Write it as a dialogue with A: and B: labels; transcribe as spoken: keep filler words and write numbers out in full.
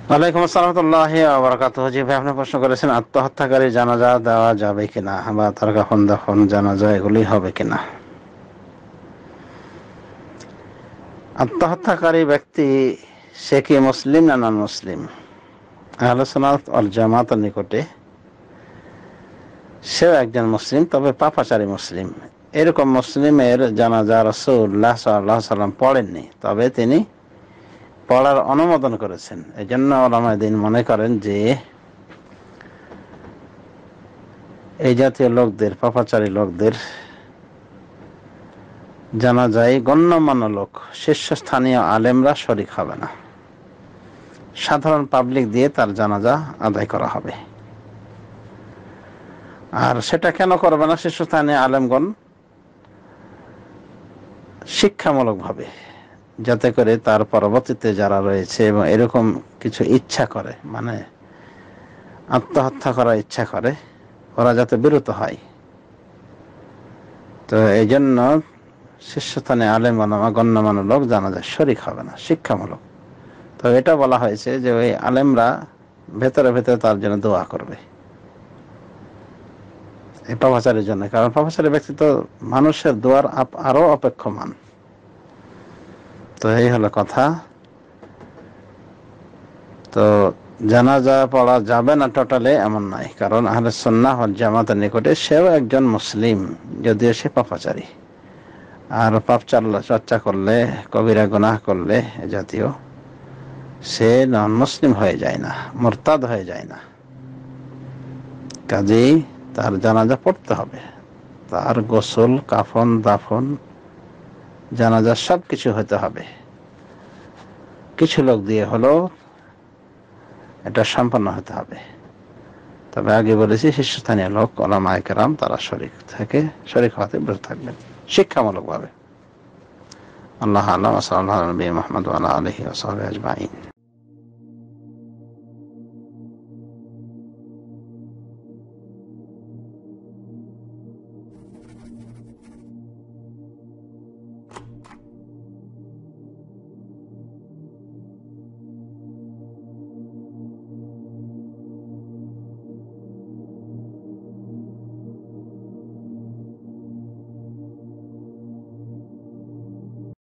A: ওয়ালাইকুম আসসালাম ওয়া রাহমাতুল্লাহি ওয়া বারাকাতুহু। জি ভাই, আপনি প্রশ্ন করেছেন আত্মহত্যাকারী জানাজা দেওয়া যাবে কিনা বা তার কাফন দাফন জানাজা এগুলি হবে কিনা। আত্মহত্যাকারী ব্যক্তি সে কি মুসলিম না নন মুসলিম? আহলে সুন্নাত ওয়াল জামাতের নিকটে সেও একজন মুসলিম, তবে পাপাচারী মুসলিম। এরকম মুসলিমের জানাজা রাসূলুল্লাহ সাল্লাল্লাহু আলাইহি ওয়াসাল্লাম পড়েননি, তবে তিনি পড়ার অনুমোদন করেছেন। এই জন্য উলামায়ে দ্বীন মনে করেন যে এই জাতীয় লোকদের, পাপাচারী লোকদের জানাজায় গণ্যমান্য লোক, শীর্ষস্থানীয় আলেমরা শরীক হবে না, সাধারণ পাবলিক দিয়ে তার জানাজা আদায় করা হবে। আর সেটা কেন করবে না শীর্ষস্থানীয় আলেমগণ? শিক্ষামূলক ভাবে, যাতে করে তার পরবর্তীতে যারা রয়েছে এবং এরকম কিছু ইচ্ছা করে, মানে আত্মহত্যা করার ইচ্ছা করে, ওরা যাতে বিরত হয়। তো এই জন্য শীর্ষস্থানীয় আলেম ওলামা গণ্যমান্য লোক জানাজায় শরীক হবে না, শিক্ষামূলক। তো এটা বলা হয়েছে যে ওই আলেমরা ভেতরে ভেতরে তার জন্য দোয়া করবে, এই পাপাচারীর জন্য। কারণ পাপাচারী ব্যক্তি তো মানুষের দোয়ার আরো অপেক্ষমান। তো এই হলো কথা। তো জানাজা পড়া যাবে না টোটালে এমন নাই, কারণ আহলে সুন্নাহ ওয়াল জামাতের নিকটে সেও একজন মুসলিম, যদিও সে পাপাচারী। আর পাপ চর্চা করলে, কবিরা গুনাহ করলে এ জাতীয়, সে নন মুসলিম হয়ে যায় না, মুরতাদ হয়ে যায় না। কাজেই তার জানাজা পড়তে হবে, তার গোসল, কাফন, দাফন, জানাজা সবকিছু হতে হবে। কিছু লোক দিয়ে হলো এটা সম্পন্ন হতে হবে। তবে আগে বলেছি শীর্ষস্থানীয় লোক উলামায়ে কেরাম তারা শরীক থেকে শরীক হতে বিরত থাকবেন শিক্ষামূলক ভাবে। আল্লাহ আ'লাম। সাল্লাল্লাহু আলা নবিয়্যিনা মুহাম্মদ ওয়া আলা আলিহি ওয়া সাহবিহি আজমাইন।